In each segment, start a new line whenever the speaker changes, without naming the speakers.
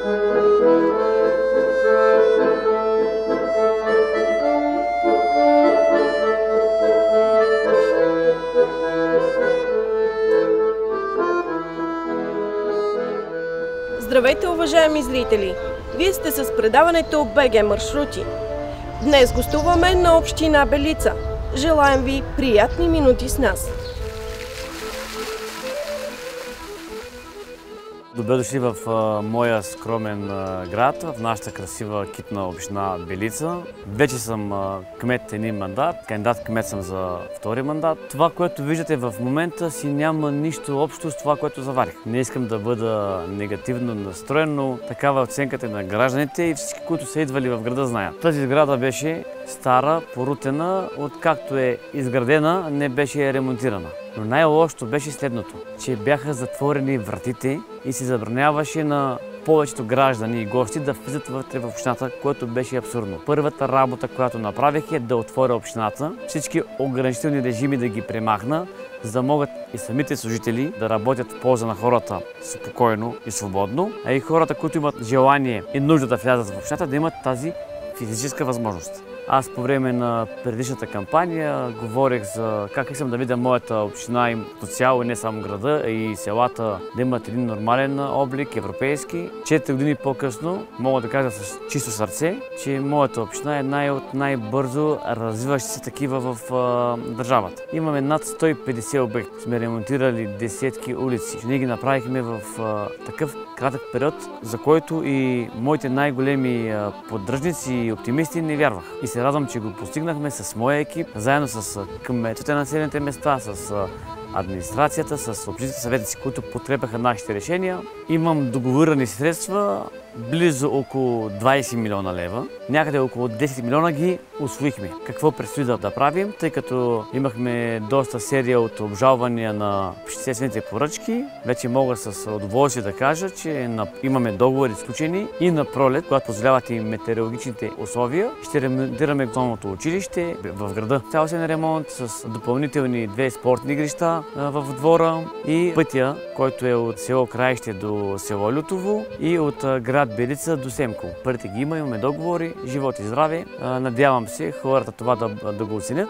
Здравейте, уважаеми зрители! Вие сте с предаването БГ Маршрути. Днес гостуваме на община Белица. Желаем ви приятни минути с нас!
Добре дошли в моя скромен град, в нашата красива китна община Белица. Вече съм кмет един мандат, кандидат кмет съм за втори мандат. Това, което виждате в момента, си няма нищо общо с това, което заварих. Не искам да бъда негативно настроен, но такава оценката на гражданите и всички, които са идвали в града, знаят. Тази сграда беше стара, порутена, откакто е изградена, не беше ремонтирана. Но най-лошото беше следното, че бяха затворени вратите и се забраняваше на повечето граждани и гости да влизат вътре в общината, което беше абсурдно. Първата работа, която направих, е да отворя общината, всички ограничителни режими да ги премахна, за да могат и самите служители да работят в полза на хората спокойно и свободно, а и хората, които имат желание и нужда да влязат в общината, да имат тази физическа възможност. Аз по време на предишната кампания говорех за как искам да видя моята община и по цяло, не само града, а и селата да имат един нормален облик, европейски. 4 години по-късно мога да кажа с чисто сърце, че моята община е от най-бързо развиващи се такива в държавата. Имаме над 150 обекти. Сме ремонтирали десетки улици. Ние ги направихме в такъв кратък период, за който и моите най-големи поддръжници и оптимисти не вярваха. И се радвам, че го постигнахме с моя екип, заедно с кметовете на населените места, с администрацията, с общинските съветници, които подкрепяха нашите решения. Имам договорени средства, близо около 20 милиона лева. Някъде около 10 милиона ги усвоихме. Какво предстои да правим, тъй като имахме доста серия от обжалвания на обществените поръчки. Вече мога с удоволствие да кажа, че имаме договори сключени и на пролет, когато позволяват и метеорологичните условия. Ще ремонтираме основното училище в града. Цялостен ремонт с допълнителни 2 спортни игрища в двора и пътя, който е от село Краище до село Лютово и от град Белица до Семково. Първите ги имаме договори, живот и здраве. Надявам се хората това да го оценят.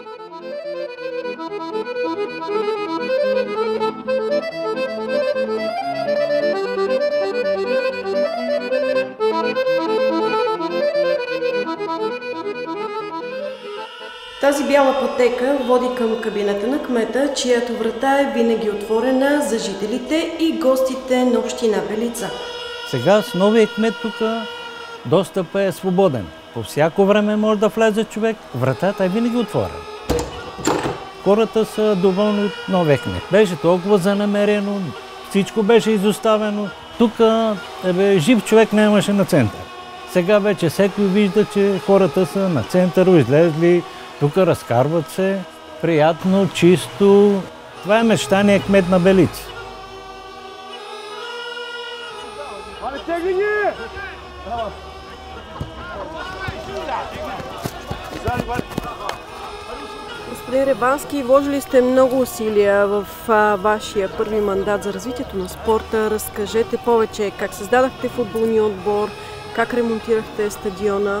Тази бяла пътека води към кабинета на кмета, чиято врата е винаги отворена за жителите и гостите на община Белица.
Сега с новия кмет тук достъпът е свободен. По всяко време може да влезе човек, вратата е винаги отворена. Хората са доволни от новия кмет. Беше толкова занамерено, всичко беше изоставено. Тук жив човек нямаше на център. Сега вече всеки вижда, че хората са на център, излезли, тук разкарват се, приятно, чисто. Това е мечтания кмет на Белица.
Господин Ревански, вложили сте много усилия в вашия първи мандат за развитието на спорта. Разкажете повече как създадахте футболния отбор, как ремонтирахте стадиона.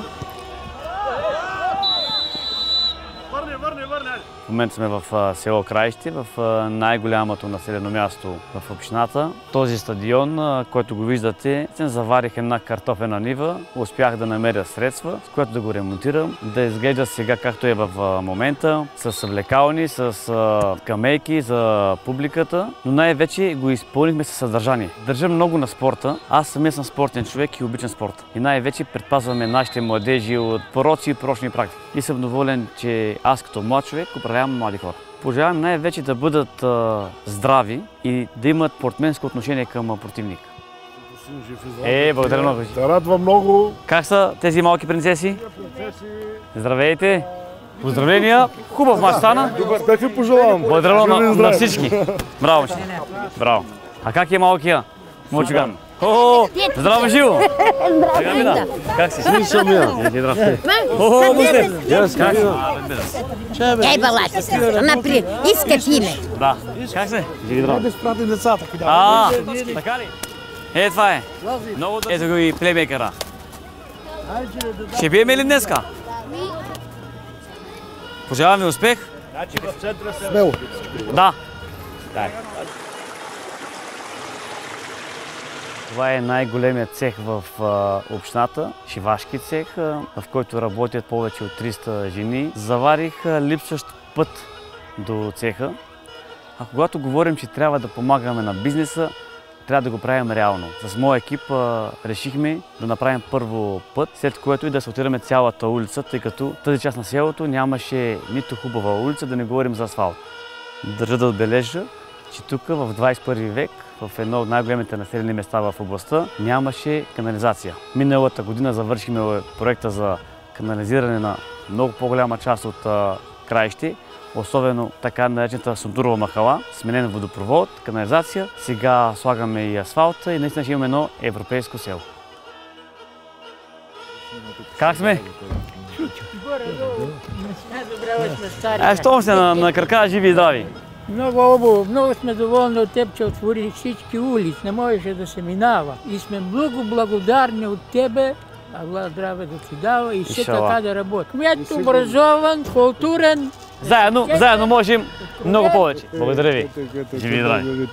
В момента сме в село Краище, в най-голямото населено място в общината. Този стадион, който го виждате, заварих една картофена нива, успях да намеря средства, с което да го ремонтирам, да изглежда сега както е в момента, с влекални, с скамейки за публиката, но най-вече го изпълнихме със съдържание. Държа много на спорта, аз самия съм спортен човек и обичам спорта. И най-вече предпазваме нашите младежи от пороци и порочни практики. И съм доволен, че аз като млад човек управлявам млади хора. Пожелавам най-вече да бъдат здрави и да имат спортменско отношение към противник. Благодаря много.
Те радва много.
Как са тези малки принцеси? Здравейте! Поздравления! Хубав мач стана.
Добър, успех ви пожелавам.
Благодаря на всички. Браво! Браво! А как е малкия? Мълчуган. Здраво, живо! Здраво! Как си?
Слушам я.
Здравейте! Как си?
Ей, балата си, напред, иска пиле.
Да. Как се? Живи здраво.
Да спратим децата.
Така ли? Това е. Ето го и плеймейкъра. Ще биеме ли днеска? Пожелавам ви успех.
Смело.
Да. Това е най-големият цех в общината, шивашки цех, в който работят повече от 300 жени. Заварих липсващ път до цеха. А когато говорим, че трябва да помагаме на бизнеса, трябва да го правим реално. С моя екип решихме да направим първо път, след което и да асфалтираме цялата улица, тъй като тази част на селото нямаше нито хубава улица, да не говорим за асфалт. Държа да отбележа, че тук в 21 век, в едно от най-големите населени места в областта, нямаше канализация. Миналата година завършихме проекта за канализиране на много по-голяма част от краище, особено така наречената Сундурова махала, сменен водопровод, канализация. Сега слагаме и асфалта и наистина ще имаме едно европейско село. Как сме? Щом сте на крака, живи и здрави!
Много сме доволни от теб, че отвори всички улици. Не можеше да се минава. И сме много благодарни от тебе. Allah здраве да ти дава и все така да работи. Кмет образован, културен.
Заедно можем много повече. Благодаря ви. Живи и здрави!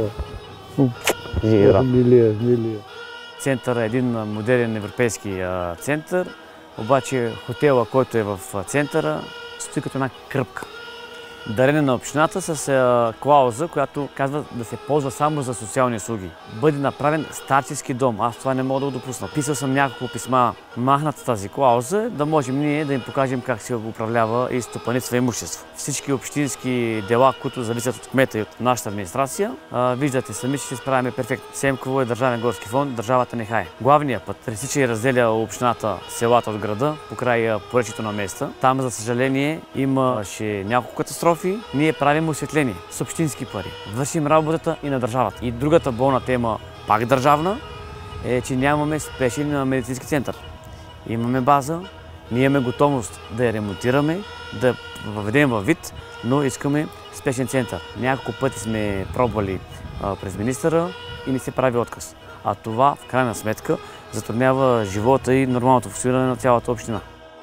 Център е един модерен европейски център, обаче хотела, който е в центъра, стои като една кръпка. Дарение на общината с клауза, която казва да се ползва само за социални услуги. Бъде направен старчески дом. Аз това не мога да го допусна. Писал съм няколко писма, махнат тази клауза, да можем ние да им покажем как се управлява и стопанисва имущество. Всички общински дела, които зависят от кмета и от нашата администрация, виждате сами, че се справяме перфектно. Семково е държавен горски фонд, държавата не хае. Главният път пресича и разделя общината, селата от града, покрай поречието на места. Там, за съжаление, имаше няколко катастрофи. Ние правим осветление с общински пари. Вършим работата и на държавата. И другата болна тема, пак държавна, е, че нямаме спешен медицински център. Имаме база, ние имаме готовност да я ремонтираме, да въведем във вид, но искаме спешен център. Няколко пъти сме пробвали през министъра и не се прави отказ. А това, в крайна сметка, затруднява живота и нормалното функциониране на цялата община.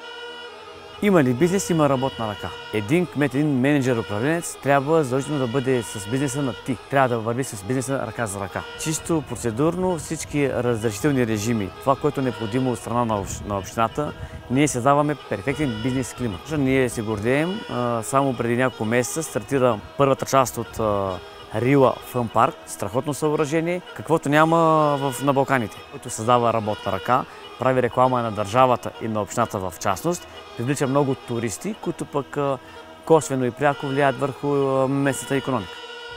Има ли бизнес, има работна ръка. Един кмет, един менеджер, управленец трябва задължително да бъде с бизнеса на ти. Трябва да върви с бизнеса ръка за ръка. Чисто процедурно всички разрешителни режими, това, което е необходимо от страна на общината, ние създаваме перфектен бизнес климат. Ние се гордеем, само преди няколко месеца стартира първата част от Рила Фън парк, страхотно съоръжение, каквото няма на Балканите, който създава работна ръка, прави реклама на държавата и на общината в частност, привлича много туристи, които пък косвено и пряко влияят върху местната икономика.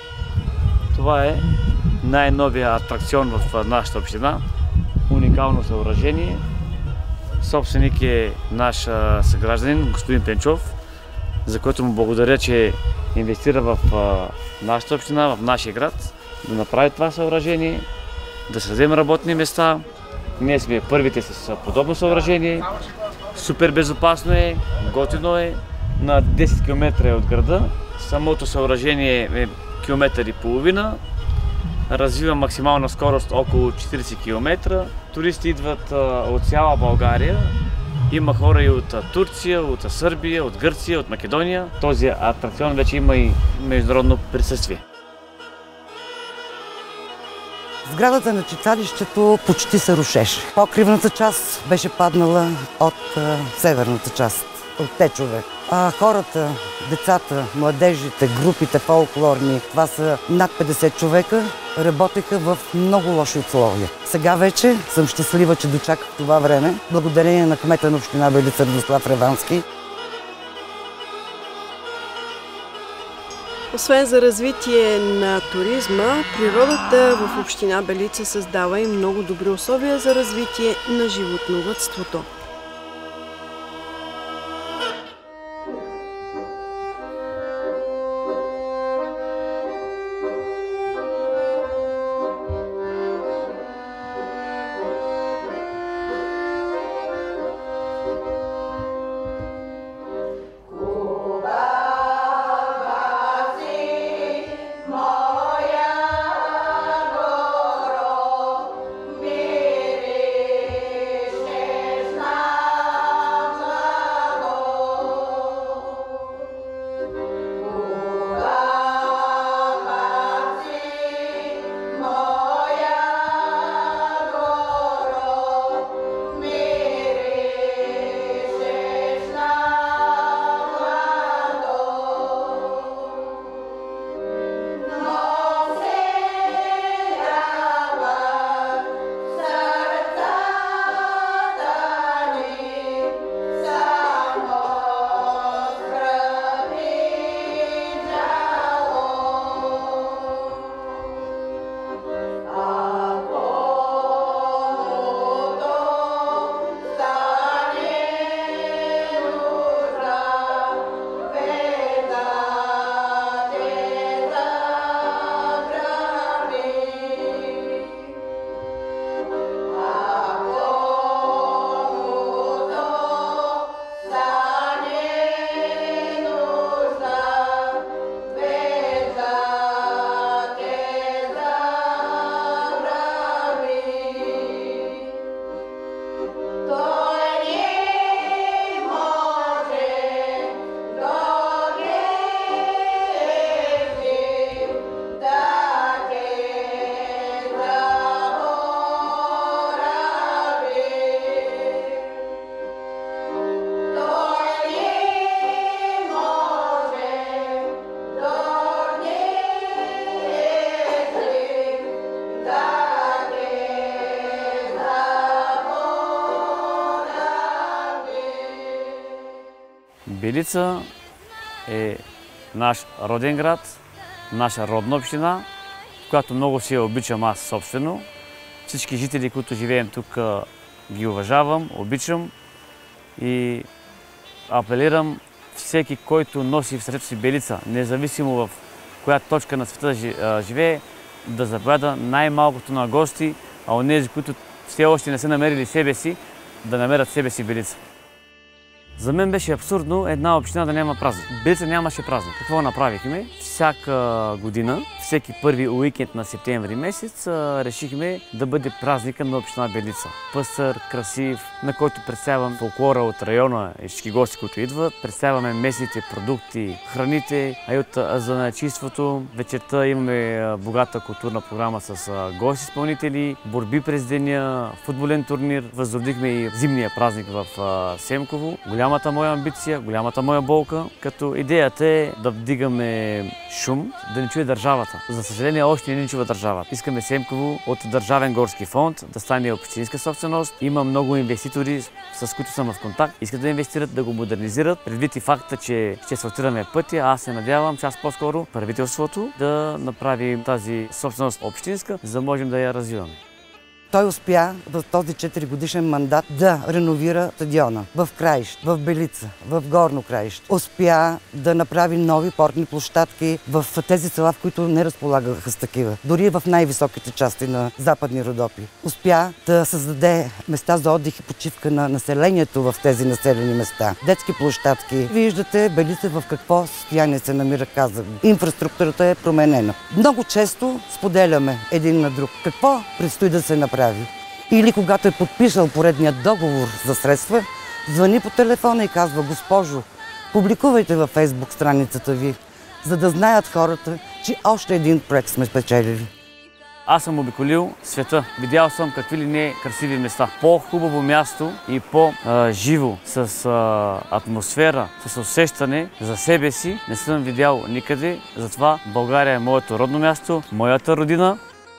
Това е най-новия атракцион в нашата община, уникално съоръжение. Собственик е наш съгражданин, господин Пенчов, за който му благодаря, че инвестира в нашата община, в нашия град, да направи това съоръжение, да създадем работни места. Ние сме първите с подобно съоръжение. Супер безопасно е, готино е. На 10 км е от града. Самото съоръжение е 1,5 км. Развива максимална скорост около 40 км. Туристи идват от цяла България. Има хора и от Турция, от Сърбия, от Гърция, от Македония. Този атракцион вече има и международно присъствие.
Сградата на читалището почти се рушеше. Покривната част беше паднала от северната част, от течове. А хората, децата, младежите, групите фолклорни, това са над 50 човека, работеха в много лоши условия. Сега вече съм щастлива, че дочаках това време, благодарение на кмета на община Белица Радослав Ревански.
Освен за развитие на туризма, природата в община Белица създава и много добри условия за развитие на животновъдството.
Белица е наш роден град, наша родна община, която много си я обичам аз собствено. Всички жители, които живеем тук, ги уважавам, обичам и апелирам всеки, който носи в сърцето си Белица, независимо в коя точка на света живее, да заповяда най-малкото на гости, а онези, които все още не са намерили себе си, да намерят себе си Белица. За мен беше абсурдно една община да няма празник. Белица нямаше празник. Какво направихме? Всяка година, всеки първи уикенд на септември месец, решихме да бъде празника на община Белица. Пъстър, красив, на който представям фолклора от района и всички гости, които идват. Представяме местните продукти, храните, а и от занаятчийството. Вечерта имаме богата културна програма с гости изпълнители, борби през деня, футболен турнир. Възродихме и зимния празник в Семково. Голямата моя амбиция, голямата моя болка, като идеята е да вдигаме шум, да не чуе държавата. За съжаление, още не ни чува държавата. Искаме Семково от Държавен горски фонд да стане общинска собственост. Има много инвеститори, с които съм в контакт. Искат да инвестират, да го модернизират. Предвид и факта, че ще асфалтираме пътя, аз се надявам час по-скоро правителството да направи тази собственост общинска, за да можем да я развиваме.
Той успя в този 4-годишен мандат да реновира стадиона в Краищ, в Белица, в Горно Краищ. Успя да направи нови спортни площадки в тези села, в които не разполагаха с такива. Дори в най-високите части на Западни Родопи. Успя да създаде места за отдих и почивка на населението в тези населени места. Детски площадки. Виждате Белица в какво състояние се намира, казах. Инфраструктурата е променена. Много често споделяме един на друг. Какво предстои да се направи? Или когато е подписал поредният договор за средства, звъни по телефона и казва: госпожо, публикувайте във Фейсбук страницата ви, за да знаят хората, че още един проект сме спечелили.
Аз съм обиколил света. Видял съм какви ли не красиви места. По-хубаво място и по-живо, с атмосфера, с усещане за себе си не съм видял никъде. Затова България е моето родно място, моята родина.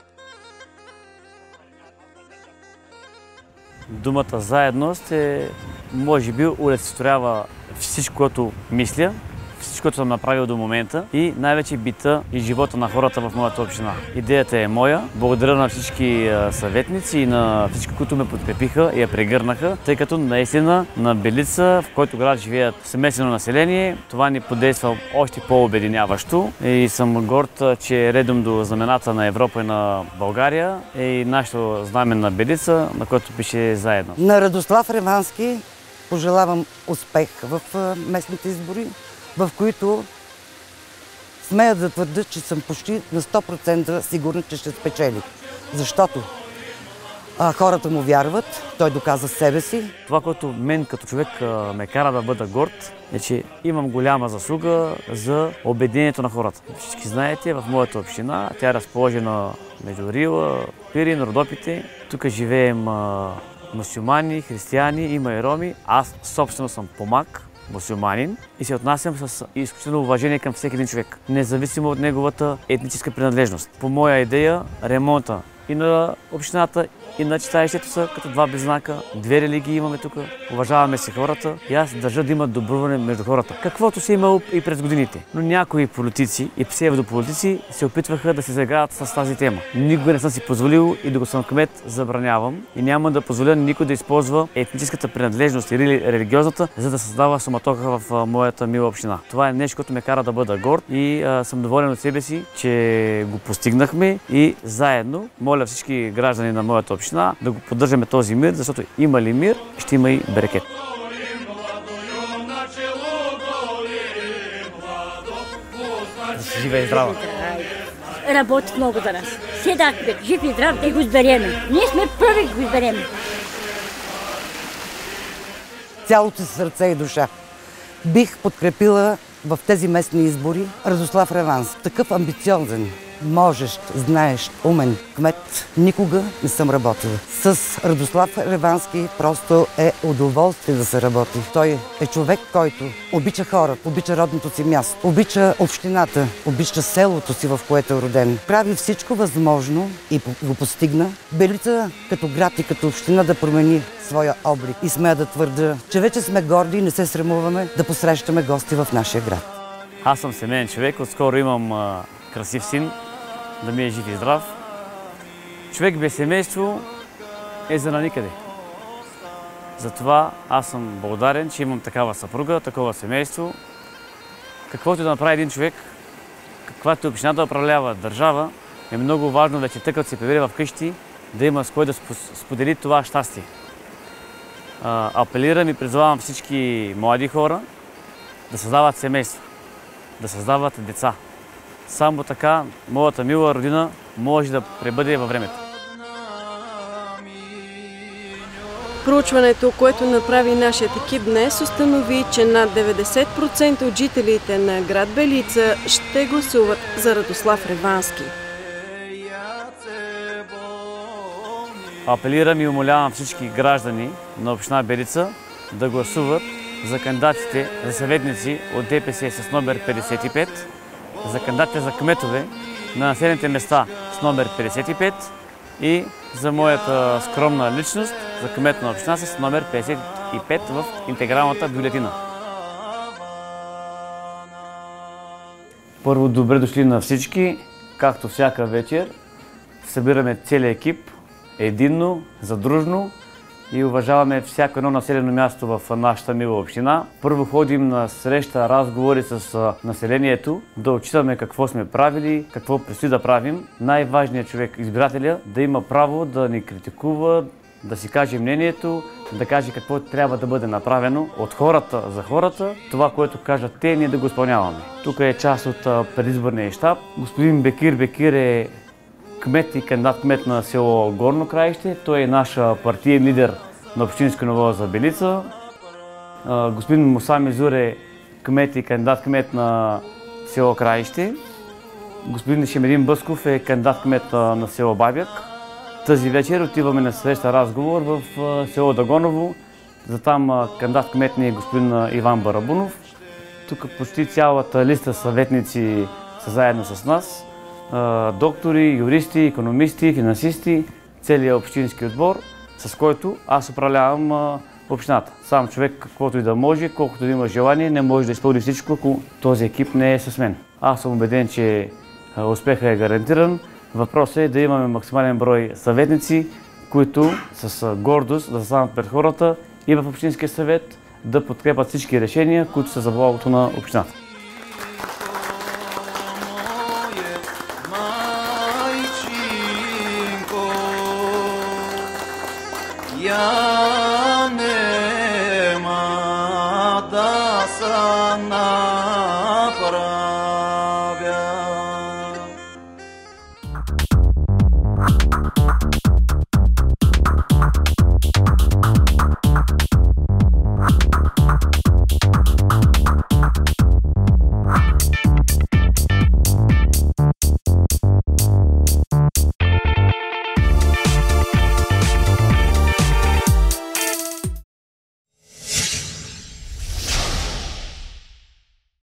Думата заедност може би олицетворява всичко, което мисля, всичко, което съм направил до момента и най-вече бита и живота на хората в моята община. Идеята е моя. Благодаря на всички съветници и на всички, които ме подкрепиха и я прегърнаха, тъй като наистина на Белица, в който град живеят смесено население, това ни подейства още по-обединяващо и съм горд, че редом до знамената на Европа и на България е и нашето знаме на Белица, на което пише заедно.
На Радослав Ревански пожелавам успех в местните избори, в които смея да твърдя, че съм почти на 100% сигурна, че ще спечели. Защото хората му вярват, той доказа себе си.
Това, което мен като човек ме кара да бъда горд, е, че имам голяма заслуга за обединението на хората. Всички знаете, в моята община, тя е разположена между Рила, Пирин, Родопите. Тук живеем мюсюлмани, християни, има и роми. Аз собствено съм помак, мюсюлманин, и се отнасям с изключително уважение към всеки един човек, независимо от неговата етническа принадлежност. По моя идея, ремонта и на общината, и на читалището са като два близнака. Две религии имаме тук, уважаваме си хората и аз държа да има добруване между хората. Каквото си имало и през годините. Но някои политици и псевдополитици се опитваха да се заиграят с тази тема. Никога не съм си позволил и докато съм кмет забранявам и няма да позволя никой да използва етническата принадлежност или религиозната, за да създава суматоха в моята мила община. Това е нещо, което ме кара да бъда горд и съм доволен от себе си, че го постигнахме и заедно моля всички граждани на моята община да го поддържаме този мир, защото има ли мир, ще има и берекет. Жива и здрава!
Работи много за нас. Седахме, жив и здрав, да го избереме. Ние сме първи да го избереме.
Цялото си сърце и душа бих подкрепила в тези местни избори Радослав Ревански. Такъв амбициозен, можещ, знаещ, умен кмет никога не съм работила. С Радослав Ревански просто е удоволствие да се работи. Той е човек, който обича хората, обича родното си място, обича общината, обича селото си, в което е роден. Прави всичко възможно и го постигна. Белица като град и като община да промени своя облик. И смея да твърдя, че вече сме горди и не се срамуваме да посрещаме гости в нашия град.
Аз съм семейен човек, отскоро имам красив син, да ми е жив и здрав. Човек без семейство е за на никъде. Затова аз съм благодарен, че имам такава съпруга, такова семейство. Каквото да направи един човек, каквато община да управлява държава, е много важно вече тъй като се прибере в къщи, да има с кой да сподели това щастие. Апелирам и призовавам всички млади хора да създават семейства, да създават деца. Само така моята мила родина може да пребъде във времето.
Проучването, което направи нашият екип днес, установи, че над 90% от жителите на град Белица ще гласуват за Радослав Ревански.
Апелирам и умолявам всички граждани на община Белица да гласуват за кандидатите за съветници от ДПС с номер 55, за кандидатите за кметове на населените места с номер 55 и за моята скромна личност за кмет на община с номер 55 в интегралната бюлетина. Първо, добре дошли на всички. Както всяка вечер, събираме целият екип единно, задружно и уважаваме всяко едно населено място в нашата мила община. Първо ходим на среща, разговори с населението, да отчитаме какво сме правили, какво предстои да правим. Най-важният човек, избирателя, да има право да ни критикува, да си каже мнението, да каже какво трябва да бъде направено от хората за хората. Това, което кажат те, ние да го изпълняваме. Тук е част от предизборния щаб. Господин Бекир Бекир е кмет и кандидат кмет на село Горно Краище. Той е наш партиен лидер на общинско ниво за Белица. Господин Муса Мизур е кмет и кандидат кмет на село Краище. Господин Шемедин Бъсков е кандидат кмет на село Бабяк. Тази вечер отиваме на среща разговор в село Дагоново. За там кандидат кмет ни е господин Иван Барабунов. Тук почти цялата листа съветници са заедно с нас. Доктори, юристи, икономисти, финансисти, целият общински отбор, с който аз управлявам общината. Сам човек, каквото и да може, колкото да има желание, не може да изпълни всичко, ако този екип не е с мен. Аз съм убеден, че успехът е гарантиран. Въпросът е да имаме максимален брой съветници, които с гордост да застанат пред хората и в общинския съвет да подкрепят всички решения, които са за благото на общината.
Я нема да са направя.